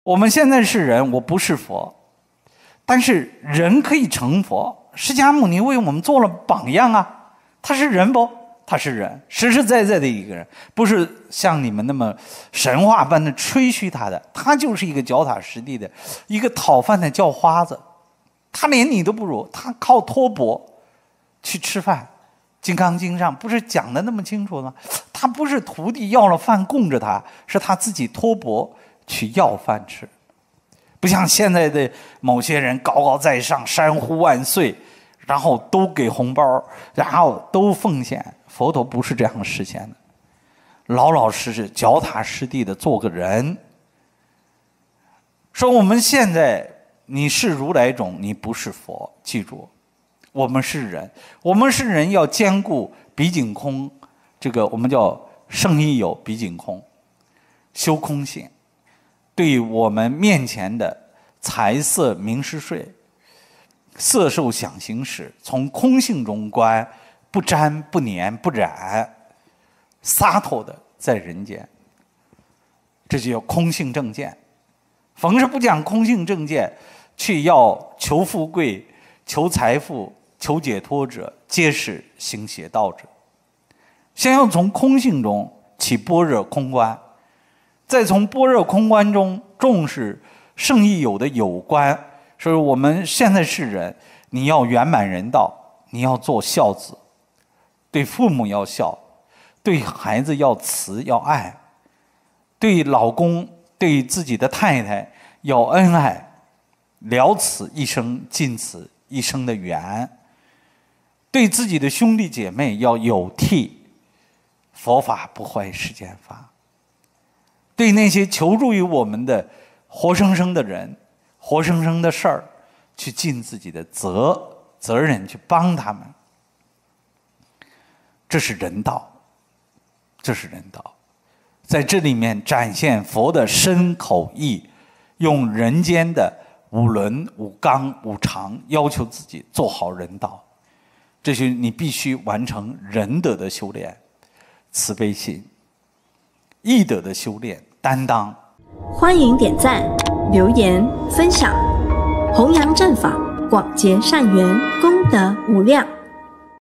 我们现在是人，我不是佛，但是人可以成佛。释迦牟尼为我们做了榜样啊，他是人不？他是人，实实在在的一个人，不是像你们那么神话般的吹嘘他的，他就是一个脚踏实地的一个讨饭的叫花子，他连你都不如，他靠托钵去吃饭。金刚经上不是讲的那么清楚吗？他不是徒弟要了饭供着他，是他自己托钵去要饭吃。不像现在的某些人高高在上，山呼万岁，然后都给红包，然后都奉献。佛陀不是这样实现的，老老实实脚踏实地的做个人。说我们现在你是如来种，你不是佛，记住我们是人，我们是人要兼顾彼井空，这个我们叫圣意有彼井空，修空性。对于我们面前的财色名食睡、色受想行识，从空性中观，不沾不黏不染，洒脱的在人间，这就叫空性正见。逢是不讲空性正见，去要求富贵、求财富、求解脱者，皆是行邪道者。先要从空性中起般若空观，再从般若空观中重视圣意有的有观。所以我们现在是人，你要圆满人道，你要做孝子，对父母要孝，对孩子要慈要爱，对老公对自己的太太要恩爱，了此一生，尽此一生的缘。对自己的兄弟姐妹要有悌，佛法不坏世间法。对那些求助于我们的活生生的人、活生生的事儿，去尽自己的责任去帮他们。这是人道，这是人道。在这里面展现佛的身口意，用人间的五伦五纲五常要求自己做好人道。这是你必须完成仁德的修炼，慈悲心；义德的修炼，担当。 欢迎点赞、留言、分享，弘扬正法，广结善缘，功德无量。